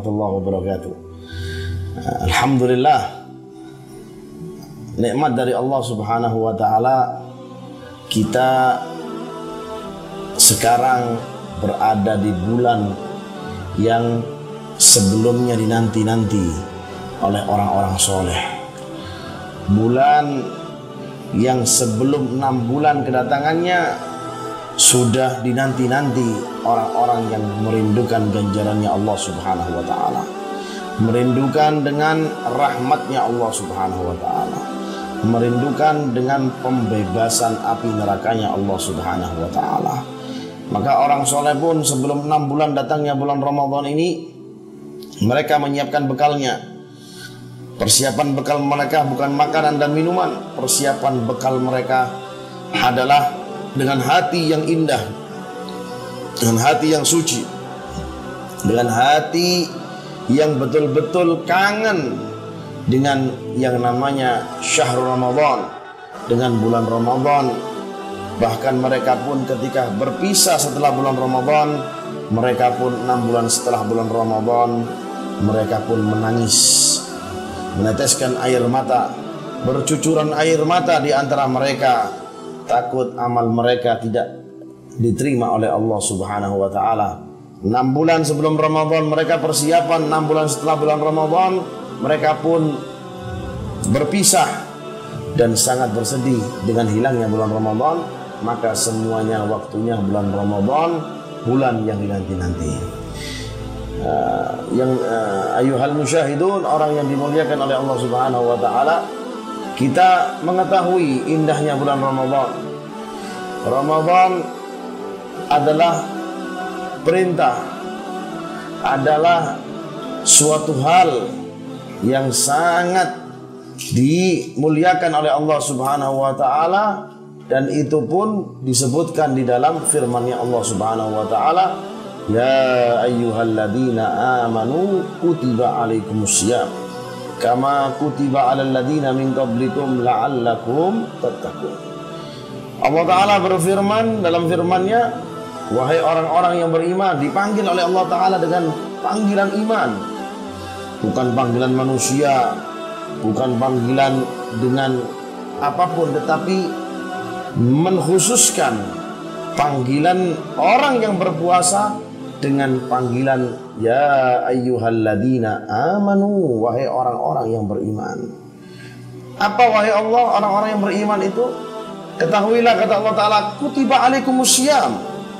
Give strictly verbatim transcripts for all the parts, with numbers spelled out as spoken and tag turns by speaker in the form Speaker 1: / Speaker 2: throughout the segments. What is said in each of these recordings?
Speaker 1: warahmatullahi wabarakatuh. Alhamdulillah, nikmat dari Allah Subhanahu wa taala, kita sekarang berada di bulan yang sebelumnya dinanti-nanti oleh orang-orang soleh. Bulan yang sebelum enam bulan kedatangannya sudah dinanti-nanti orang-orang yang merindukan ganjarannya Allah Subhanahu wa taala, merindukan dengan rahmatnya Allah Subhanahu wa taala, merindukan dengan pembebasan api nerakanya Allah Subhanahu wa taala. Maka orang soleh pun sebelum enam bulan datangnya bulan Ramadan ini, mereka menyiapkan bekalnya. Persiapan bekal mereka bukan makanan dan minuman. Persiapan bekal mereka adalah dengan hati yang indah, dengan hati yang suci, dengan hati yang betul-betul kangen dengan yang namanya syahrul Ramadan, dengan bulan Ramadan. Bahkan mereka pun ketika berpisah setelah bulan Ramadan, mereka pun enam bulan setelah bulan Ramadan, mereka pun menangis, meneteskan air mata, bercucuran air mata di antara mereka, takut amal mereka tidak diterima oleh Allah Subhanahu wa taala. enam bulan sebelum Ramadan mereka persiapan, enam bulan setelah bulan Ramadan mereka pun berpisah dan sangat bersedih dengan hilangnya bulan Ramadan. Maka semuanya waktunya bulan Ramadan, bulan yang dinanti-nanti. Uh, yang uh, ayuhal musyahidun, orang yang dimuliakan oleh Allah Subhanahu wa taala, kita mengetahui indahnya bulan Ramadan. Ramadan adalah perintah, adalah suatu hal yang sangat dimuliakan oleh Allah Subhanahu wa taala, dan itu pun disebutkan di dalam firman-Nya Allah Subhanahu wa taala, ya ayyuhalladzina amanu kutiba alaikumusiyam kama kutiba alal ladzina min qablikum la'allakum tattaqun. Allah taala berfirman dalam firman-Nya, wahai orang-orang yang beriman, dipanggil oleh Allah taala dengan panggilan iman, bukan panggilan manusia, bukan panggilan dengan apapun, tetapi mengkhususkan panggilan orang yang berpuasa dengan panggilan ya ayyuhalladzina amanu, wahai orang-orang yang beriman. Apa wahai Allah, orang-orang yang beriman itu? Ketahuilah, kata Allah taala, kutiba alaikumusiyam,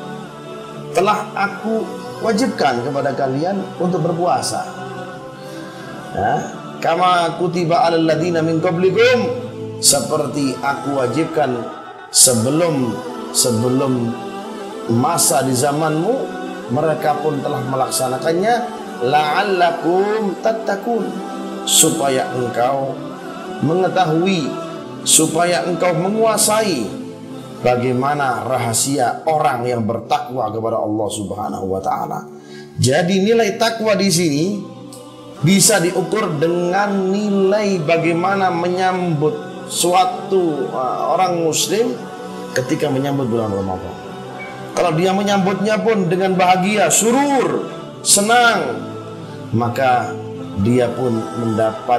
Speaker 1: telah aku wajibkan kepada kalian untuk berpuasa. Ya, kama kutiba alal ladzina min qablikum, seperti aku wajibkan sebelum sebelum masa di zamanmu, mereka pun telah melaksanakannya, la'allakum tattaqun, supaya engkau mengetahui, supaya engkau menguasai bagaimana rahasia orang yang bertakwa kepada Allah Subhanahu wa taala. Jadi nilai takwa di sini bisa diukur dengan nilai bagaimana menyambut suatu uh, orang muslim ketika menyambut bulan Ramadan. Kalau dia menyambutnya pun dengan bahagia, surur, senang, maka dia pun mendapat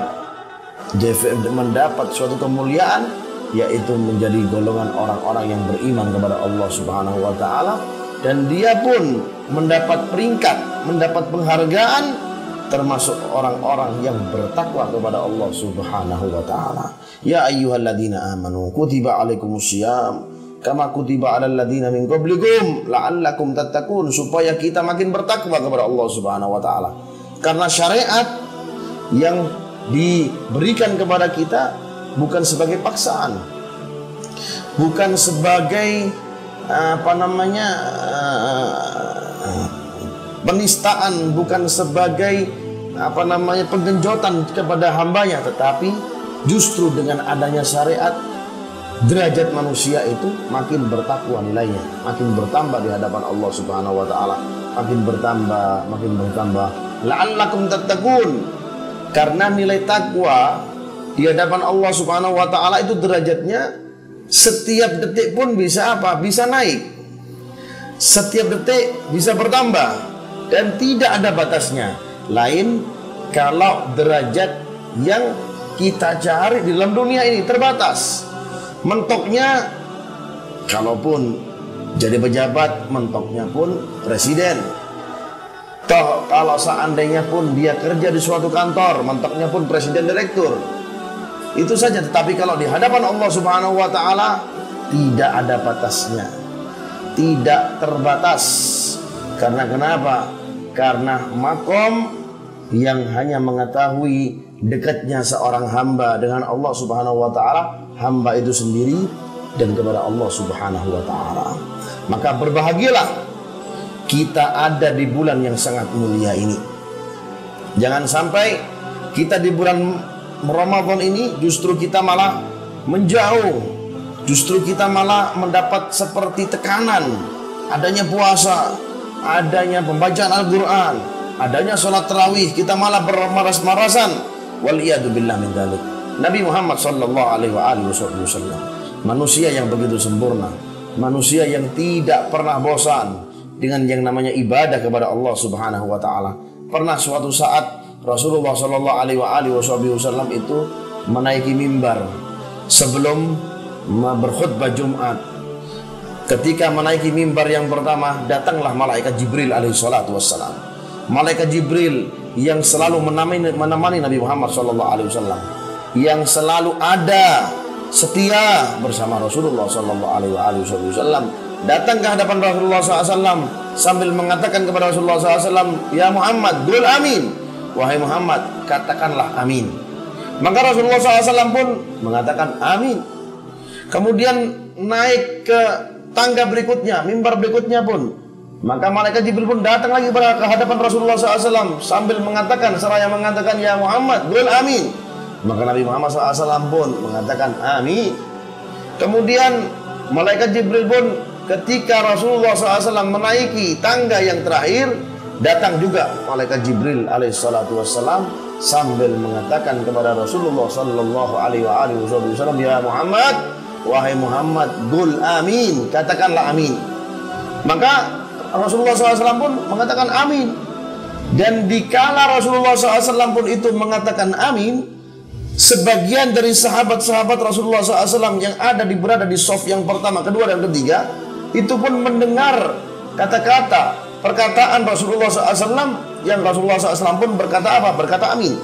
Speaker 1: mendapat suatu kemuliaan, yaitu menjadi golongan orang-orang yang beriman kepada Allah Subhanahu wa taala, dan dia pun mendapat peringkat, mendapat penghargaan termasuk orang-orang yang bertakwa kepada Allah Subhanahu wa taala. Ya ayyuhalladzina amanu kutiba alaikumusiyam kama kutiba alal ladzina min qablikum la'allakum tattaqun, supaya kita makin bertakwa kepada Allah Subhanahu wa taala. Karena syariat yang diberikan kepada kita bukan sebagai paksaan, bukan sebagai apa namanya penistaan, bukan sebagai apa namanya penggenjotan kepada hambanya, tetapi justru dengan adanya syariat, derajat manusia itu makin bertakwa nilainya, makin bertambah di hadapan Allah Subhanahu wa taala, makin bertambah, makin bertambah. La'allakum tattaqun, karena nilai takwa di hadapan Allah Subhanahu wa taala itu derajatnya setiap detik pun bisa apa? Bisa naik. Setiap detik bisa bertambah dan tidak ada batasnya. Lain kalau derajat yang kita cari di dalam dunia ini terbatas. Mentoknya kalaupun jadi pejabat, mentoknya pun presiden. Toh kalau seandainya pun dia kerja di suatu kantor, mentoknya pun presiden direktur. Itu saja. Tetapi kalau di hadapan Allah Subhanahu wa taala tidak ada batasnya, tidak terbatas. Karena kenapa? Karena makom yang hanya mengetahui dekatnya seorang hamba dengan Allah Subhanahu wa taala, hamba itu sendiri dan kepada Allah Subhanahu wa taala. Maka berbahagialah kita ada di bulan yang sangat mulia ini. Jangan sampai kita di bulan Ramadan ini justru kita malah menjauh, justru kita malah mendapat seperti tekanan adanya puasa, adanya pembacaan Al-Quran, adanya sholat tarawih, kita malah bermaras-marasan. Waliyadzubillah min dzalik. Nabi Muhammad sallallahu alaihi wasallam, manusia yang begitu sempurna, manusia yang tidak pernah bosan dengan yang namanya ibadah kepada Allah Subhanahu wa taala. Pernah suatu saat Rasulullah sallallahu alaihi wasallam itu menaiki mimbar sebelum berkhutbah Jumat. Ketika menaiki mimbar yang pertama, datanglah malaikat Jibril alaihi salatu wassalam. Malaikat Jibril yang selalu menemani, menemani Nabi Muhammad sallallahu alaihi wasallam, yang selalu ada setia bersama Rasulullah sallallahu alaihi wasallam, datang ke hadapan Rasulullah sallallahu alaihi wasallam sambil mengatakan kepada Rasulullah sallallahu alaihi wasallam, "Ya Muhammad, qul amin." Wahai Muhammad, katakanlah amin. Maka Rasulullah sallallahu alaihi wasallam pun mengatakan amin. Kemudian naik ke tangga berikutnya, mimbar berikutnya pun, maka malaikat Jibril pun datang lagi ke hadapan Rasulullah sallallahu alaihi wasallam sambil mengatakan, seraya mengatakan, "Ya Muhammad, qul amin." Maka Nabi Muhammad sallallahu alaihi wasallam pun mengatakan amin. Kemudian malaikat Jibril pun ketika Rasulullah sallallahu alaihi wasallam menaiki tangga yang terakhir, datang juga malaikat Jibril alaihi salatu wassalam sambil mengatakan kepada Rasulullah sallallahu alaihi wasallam, "Ya Muhammad, wahai Muhammad, qul amin." Katakanlah amin. Maka Rasulullah sallallahu alaihi wasallam pun mengatakan amin. Dan dikala Rasulullah sallallahu alaihi wasallam pun itu mengatakan amin, sebagian dari sahabat-sahabat Rasulullah sallallahu alaihi wasallam yang ada di berada di shaf yang pertama, kedua dan ketiga, itu pun mendengar kata-kata perkataan Rasulullah sallallahu alaihi wasallam, yang Rasulullah sallallahu alaihi wasallam pun berkata apa? Berkata amin.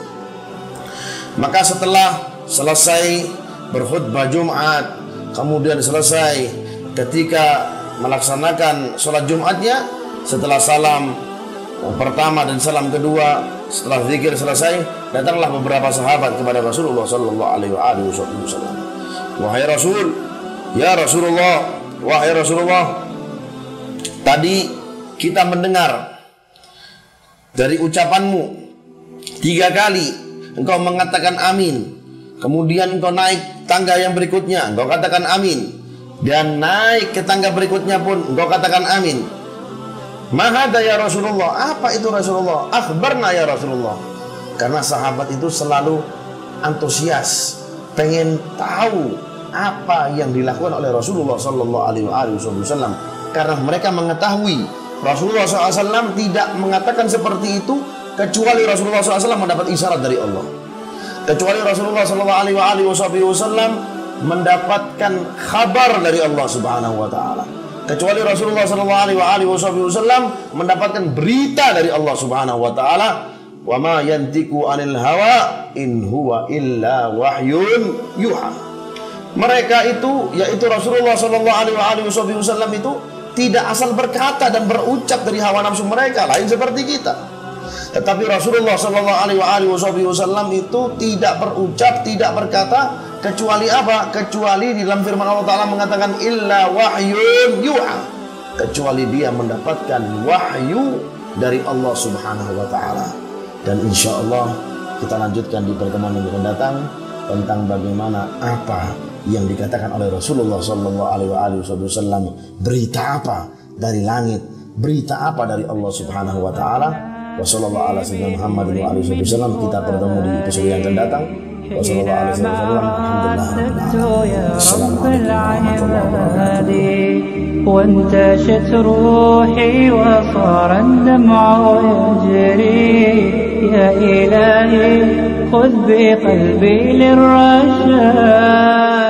Speaker 1: Maka setelah selesai berkhutbah Jumat, kemudian selesai ketika melaksanakan sholat Jumatnya, setelah salam pertama dan salam kedua, setelah zikir selesai, datanglah beberapa sahabat kepada Rasulullah sallallahu alaihi wasallam. "Wahai Rasul, ya Rasulullah, wahai Rasulullah, tadi kita mendengar dari ucapanmu tiga kali engkau mengatakan amin, kemudian engkau naik tangga yang berikutnya engkau katakan amin, dan naik ke tangga berikutnya pun engkau katakan amin. Mahada ya Rasulullah, apa itu Rasulullah? Akhbarna ya Rasulullah." Karena sahabat itu selalu antusias, pengen tahu apa yang dilakukan oleh Rasulullah sallallahu alaihi wasallam, karena mereka mengetahui Rasulullah sallallahu alaihi wasallam tidak mengatakan seperti itu kecuali Rasulullah sallallahu alaihi wasallam mendapat isyarat dari Allah, kecuali Rasulullah sallallahu alaihi wasallam mendapatkan kabar dari Allah Subhanahu wa taala, kecuali Rasulullah sallallahu alaihi wasallam mendapatkan berita dari Allah Subhanahu wa taala. "Wa ma yantiqu 'anil hawa in huwa illa wahyun yuha." Mereka itu, yaitu Rasulullah sallallahu alaihi wasallam itu tidak asal berkata dan berucap dari hawa nafsu mereka, lain seperti kita. Tetapi Rasulullah sallallahu alaihi wasallam itu tidak berucap, tidak berkata, kecuali apa? Kecuali di dalam firman Allah Ta'ala mengatakan illa wahyun yuha, kecuali dia mendapatkan wahyu dari Allah Subhanahu wa Ta'ala. Dan insya Allah kita lanjutkan di pertemuan yang akan datang tentang bagaimana apa yang dikatakan oleh Rasulullah sallallahu alaihi wasallam, berita apa dari langit, berita apa dari Allah Subhanahu wa Ta'ala. Wassallallahu ala sayyidina Muhammad wa alihi wasallam. Kita bertemu di episode yang akan datang. Wassallallahu ala sayyidina Muhammad. Alhamdulillah. Assalamualaikum warahmatullahi wabarakatuh. وانتشت روحي وصار الدمع يجري
Speaker 2: يا إلهي خذ بقلبي للرشاد.